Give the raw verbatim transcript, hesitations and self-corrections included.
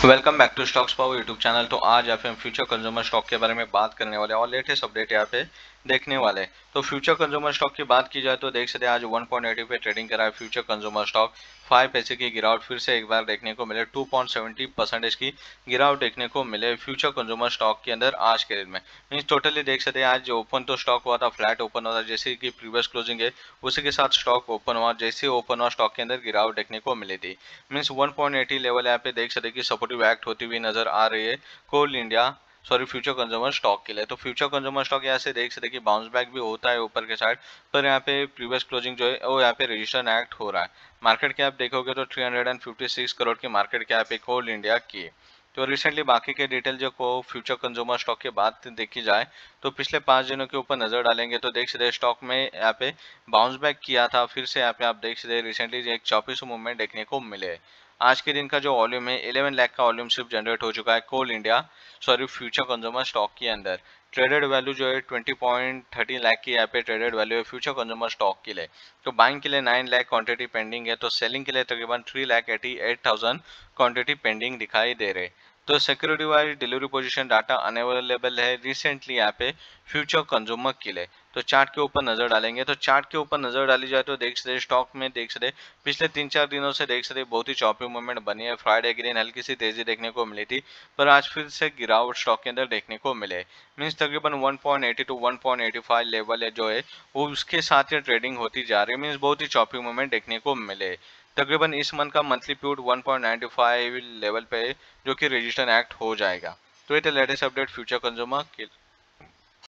Welcome back to stocks power YouTube channel. तो आज यहाँ पे हम फ्यूचर कंज्यूमर स्टॉक के बारे में बात करने वाले हैं और लेटेस्ट अपडेट यहाँ पे देखने वाले हैं। तो फ्यूचर कंज्यूमर स्टॉक की बात की जाए तो देख सकते हैं आज वन पॉइंट एटी पे ट्रेडिंग करा है फ्यूचर कंज्यूमर स्टॉक। फाइव पैसे की गिरावट फिर से एक बार देखने को मिले, टू पॉइंट सेवेंटी परसेंटेज की गिरावट देखने को मिले फ्यूचर कंज्यूमर स्टॉक के अंदर आज के दिन में। मीन्स टोटली देख सकते हैं आज ओपन तो स्टॉक हुआ था, फ्लैट ओपन हुआ था, जैसे कि प्रीवियस क्लोजिंग है उसी के साथ स्टॉक ओपन हुआ, जैसे ओपन हुआ स्टॉक के अंदर गिरावट देखने को मिली थी। Means one point eighty level यहाँ पे देख सकते हैं कि सपोर्टिव एक्ट होती हुई नजर आ रही है coal India sorry future consumer stock के लिए। तो फ्यूचर कंज्यूमर स्टॉक यहाँ से देख सकते हैं कि बाउंस बैक भी होता है ऊपर के साइड, पर यहाँ पे प्रीवियस क्लोजिंग जो है वो यहाँ पे रजिस्टर एक्ट हो रहा है। मार्केट कैप देखोगे तो three hundred fifty six crore की मार्केट कैप है कोल इंडिया की। तो रिसेंटली बाकी के डिटेल जो को फ्यूचर कंज्यूमर स्टॉक की बात देखी जाए तो पिछले पांच दिनों के ऊपर नजर डालेंगे तो देख सकते स्टॉक में यहाँ पे बाउंस बैक किया था, फिर से यहाँ पे आप देख सकते रिसेंटली एक चौपीस मूवमेंट देखने को मिले। आज के दिन का जो वॉल्यूम है इलेवन लाख का वॉल्यूम सिर्फ जनरेट हो चुका है coal India sorry future consumer stock के अंदर। ट्रेडेड वैल्यू जो है ट्वेंटी पॉइंट थर्टी लाख की यहाँ पे ट्रेडेड वैल्यू है फ्यूचर कंज्यूमर स्टॉक के लिए। तो बाइंग के लिए नाइन लाख क्वांटिटी पेंडिंग है, तो सेलिंग के लिए तकरीबन three lakh eighty eight thousand quantity pending दिखाई दे रहे। तो security wise delivery position data unavailable है रिसेंटली यहाँ पे फ्यूचर कंज्यूमर के लिए। तो चार्ट के ऊपर नजर डालेंगे तो चार्ट के ऊपर नजर डाली जाए तो देख सकते स्टॉक में देख सकते पिछले तीन चार दिनों से देख सकते बहुत ही चॉपी मूवमेंट बनी है। फ्राइडे के दिन हल्की सी तेजी देखने को मिली थी, पर आज फिर से गिरावट स्टॉक के अंदर देखने को मिले। मीन्स तकरीबन one point eighty two one point eighty five level है जो है वो उसके साथ ही ट्रेडिंग होती जा रही है। मीन्स बहुत ही चॉपी मूवमेंट देखने को मिले। तकरीबन इस मंथ का मंथली प्यूट one point nine five level पे है जो कि रजिस्टर एक्ट हो जाएगा। तो ये लेटेस्ट अपडेट फ्यूचर कंज्यूमर